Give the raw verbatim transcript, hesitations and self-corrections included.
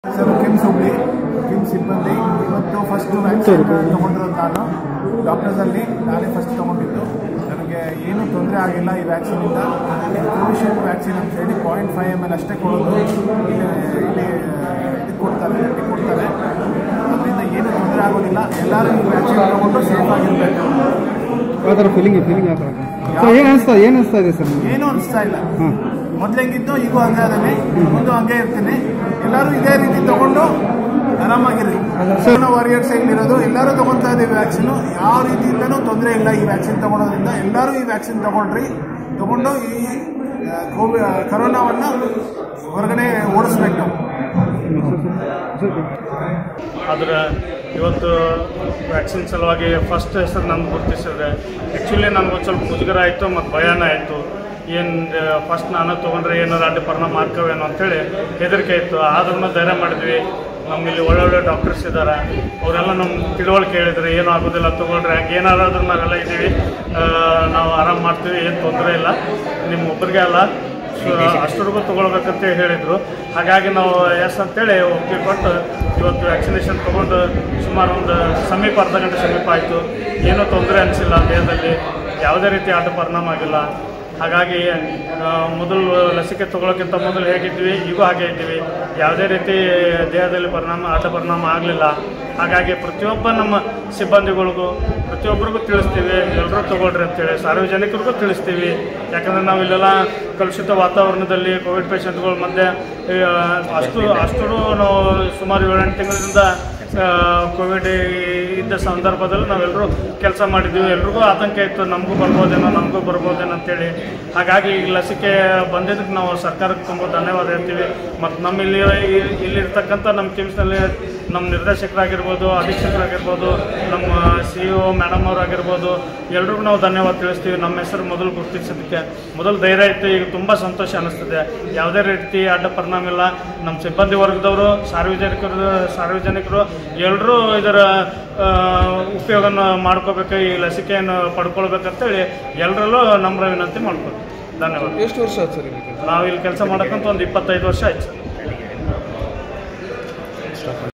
Sir KIMS Hubli KIMS ಸಿಬ್ಬಂದಿ ಇವತ್ತು first vaccine ತೊಗೊಂಡಿರೋದು ನಾನು ಡಾಕ್ಟರ್ಸಲ್ಲಿ ನಾನೇ ಫಸ್ಟ್ ತೊಗೊಂಡಿದ್ದು. ನನಗೆ ಏನೂ ತೊಂದರೆ ಆಗಿಲ್ಲ ಈ ವ್ಯಾಕ್ಸಿನಿಂದ. ಕೋವಿಶೀಲ್ಡ್ ವ್ಯಾಕ್ಸಿನ್ ಅಂತ ಹೇಳಿ ಪಾಯಿಂಟ್ ಫೈವ್ ಎಮ್ ಎಲ್ ಅಷ್ಟೇ ಕೊಡೋದು, ಇಲ್ಲಿ ಇಲ್ಲಿ ಇದು ಕೊಡ್ತಾರೆ ಇದು ಕೊಡ್ತಾರೆ ಅದರಿಂದ ಏನೂ ತೊಂದರೆ ಆಗೋದಿಲ್ಲ. ಎಲ್ಲರೂ ಈ ವ್ಯಾಕ್ಸಿನ್ ತೊಗೊಂಡು ಸೇಫ್ ಆಗಿರಬೇಕು. ಯಾವ ಥರ ಫೀಲಿಂಗ್ ಫೀಲಿಂಗ್ ಯಾವ ಥರ ಏನು ಅನಿಸ್ತಾ ಏನು ಅನಿಸ್ತಾ ಇದೆ ಸರ್? ಏನೂ ಅನಿಸ್ತಾ ಇಲ್ಲ. ಮೊದಲು ಹೆಂಗಿದ್ದು ಈಗೂ ಹಂಗೆ ಅದನ್ನೇ ಮುಂದೆ ಹಂಗೆ ಇರ್ತೀನಿ. ಎಲ್ಲರೂ ಇದೇ ರೀತಿ ತಗೊಂಡು ಆರಾಮಾಗಿರಿ. ಕೊರೋನಾ ವಾರಿಯರ್ಸ್ ಇರೋದು ಎಲ್ಲರೂ ತಗೊಳ್ತಾ ಇದ್ದೀವಿ ವ್ಯಾಕ್ಸಿನು. ಯಾವ ರೀತಿಯಿಂದನೂ ತೊಂದರೆ ಇಲ್ಲ ಈ ವ್ಯಾಕ್ಸಿನ್ ತಗೊಳ್ಳೋದ್ರಿಂದ. ಎಲ್ಲರೂ ಈ ವ್ಯಾಕ್ಸಿನ್ ತಗೊಳ್ರಿ, ತಗೊಂಡು ಈ ಕೋವಿಡ್ ಕರೋನಾವನ್ನು ಹೊರಗಡೆ ಓಡಿಸ್ಬೇಕು. ಆದರೆ ಇವತ್ತು ವ್ಯಾಕ್ಸಿನ್ ಸಲುವಾಗಿ ಫಸ್ಟ್ ಹೆಸರು ನಮ್ಗೆ ಗುರುತಿಸಿದ್ರೆ ಆ್ಯಕ್ಚುಲಿ ನನಗೊಂದು ಸ್ವಲ್ಪ ಮುಜುಗರ ಆಯಿತು ಮತ್ತು ಭಯನೇ ಆಯಿತು. ಏನು ಫಸ್ಟ್ ನಾನು ತೊಗೊಂಡ್ರೆ ಏನಾರು ಅಡ್ಡ ಪರಿಣಾಮ ಮಾಡ್ಕೋವೇನೋ ಅಂಥೇಳಿ ಹೆದರಿಕೆ ಇತ್ತು. ಆದ್ರೂ ಧೈರ್ಯ ಮಾಡಿದ್ವಿ. ನಮ್ಮಲ್ಲಿ ಒಳ್ಳೊಳ್ಳೆ ಡಾಕ್ಟರ್ಸ್ ಇದ್ದಾರೆ, ಅವರೆಲ್ಲ ನಮ್ಮ ತಿಳುವಳಿಕೆ ಹೇಳಿದ್ರು ಏನೂ ಆಗೋದಿಲ್ಲ ತೊಗೊಳ್ರಿ, ಹಂಗೆ ಏನಾರಾದ್ರೂ ನಾವೆಲ್ಲ ಇದ್ದೀವಿ, ನಾವು ಆರಾಮ ಮಾಡ್ತೀವಿ, ಏನು ತೊಂದರೆ ಇಲ್ಲ, ನಿಮ್ಮ ಒಬ್ಬರಿಗೆ ಅಲ್ಲ ಅಷ್ಟರಿಗೂ ತೊಗೊಳ್ಬೇಕಂತ ಹೇಳಿದರು. ಹಾಗಾಗಿ ನಾವು ಎಸ್ ಅಂತೇಳಿ ಒಪ್ಪಿಗೆ ಕೊಟ್ಟು ಇವತ್ತು ವ್ಯಾಕ್ಸಿನೇಷನ್ ತೊಗೊಂಡು ಸುಮಾರು ಒಂದು ಸಮೀಪ ಅರ್ಧ ಗಂಟೆ ಸಮೀಪ ಆಯಿತು. ಏನೂ ತೊಂದರೆ ಅನಿಸಿಲ್ಲ, ದೇಹದಲ್ಲಿ ಯಾವುದೇ ರೀತಿ ಅಡ್ಡ ಪರಿಣಾಮ ಆಗಿಲ್ಲ. ಹಾಗಾಗಿ ಮೊದಲು ಲಸಿಕೆ ತೊಗೊಳ್ಳೋಕ್ಕಿಂತ ಮೊದಲು ಹೇಗಿದ್ವಿ ಈಗೂ ಹಾಗೆ ಇದ್ದೀವಿ. ಯಾವುದೇ ರೀತಿ ದೇಹದಲ್ಲಿ ಪರಿಣಾಮ ಅಡ್ಡ ಪರಿಣಾಮ ಆಗಲಿಲ್ಲ. ಹಾಗಾಗಿ ಪ್ರತಿಯೊಬ್ಬ ನಮ್ಮ ಸಿಬ್ಬಂದಿಗಳಿಗೂ ಪ್ರತಿಯೊಬ್ಬರಿಗೂ ತಿಳಿಸ್ತೀವಿ, ಎಲ್ಲರೂ ತೊಗೊಳ್ರಿ ಅಂತೇಳಿ ಸಾರ್ವಜನಿಕರಿಗೂ ತಿಳಿಸ್ತೀವಿ. ಯಾಕಂದರೆ ನಾವು ಇಲ್ಲೆಲ್ಲ ಕಲುಷಿತ ವಾತಾವರಣದಲ್ಲಿ ಕೋವಿಡ್ ಪೇಷಂಟ್ಗಳ ಮಧ್ಯೆ ಅಷ್ಟು ಅಷ್ಟು ನಾವು ಸುಮಾರು ಏಳೆಂಟು ತಿಂಗಳಿಂದ ಕೋವಿಡ್ ಇದ್ದ ಸಂದರ್ಭದಲ್ಲಿ ನಾವೆಲ್ಲರೂ ಕೆಲಸ ಮಾಡಿದ್ದೀವಿ. ಎಲ್ರಿಗೂ ಆತಂಕ ಇತ್ತು, ನಮಗೂ ಬರ್ಬೋದೇನೋ ನಮಗೂ ಬರ್ಬೋದೇನೋ ಅಂತೇಳಿ. ಹಾಗಾಗಿ ಈ ಲಸಿಕೆ ಬಂದಿದ್ದಕ್ಕೆ ನಾವು ಸರ್ಕಾರಕ್ಕೆ ತುಂಬ ಧನ್ಯವಾದ ಹೇಳ್ತೀವಿ. ಮತ್ತು ನಮ್ಮ ಇಲ್ಲಿ ಇಲ್ಲಿರ್ತಕ್ಕಂಥ ನಮ್ಮ ಕಿಮ್ಸ್ನಲ್ಲಿ ನಮ್ಮ ನಿರ್ದೇಶಕರಾಗಿರ್ಬೋದು, ಅಧೀಕ್ಷಕರಾಗಿರ್ಬೋದು, ನಮ್ಮ ಸಿ ಇ ಒ ಮೇಡಮ್ ಅವರಾಗಿರ್ಬೋದು, ಎಲ್ರಿಗೂ ನಾವು ಧನ್ಯವಾದ ತಿಳಿಸ್ತೀವಿ. ನಮ್ಮ ಹೆಸರು ಮೊದಲು ಗುರುತಿಸೋದಕ್ಕೆ ಮೊದಲು ಧೈರ್ಯ ಇತ್ತು, ಈಗ ತುಂಬ ಸಂತೋಷ ಅನ್ನಿಸ್ತದೆ. ಯಾವುದೇ ರೀತಿ ಅಡ್ಡ ಪರಿಣಾಮ ಇಲ್ಲ. ನಮ್ಮ ಸಿಬ್ಬಂದಿ ವರ್ಗದವರು, ಸಾರ್ವಜನಿಕರು ಸಾರ್ವಜನಿಕರು ಎಲ್ಲರೂ ಇದರ ಉಪಯೋಗನ ಮಾಡ್ಕೋಬೇಕು, ಈ ಲಸಿಕೆಯನ್ನು ಪಡ್ಕೊಳ್ಬೇಕಂತೇಳಿ ಎಲ್ಲರಲ್ಲೂ ನಮ್ರ ವಿನಂತಿ ಮಾಡ್ಕೊತೀವಿ. ಧನ್ಯವಾದ. ಎಷ್ಟು ವರ್ಷ ಆಯ್ತು ಸರ್? ನಾವು ಇಲ್ಲಿ ಕೆಲಸ ಮಾಡೋಕ್ಕಂತ ಒಂದು ಇಪ್ಪತ್ತೈದು ವರ್ಷ ಆಯ್ತು.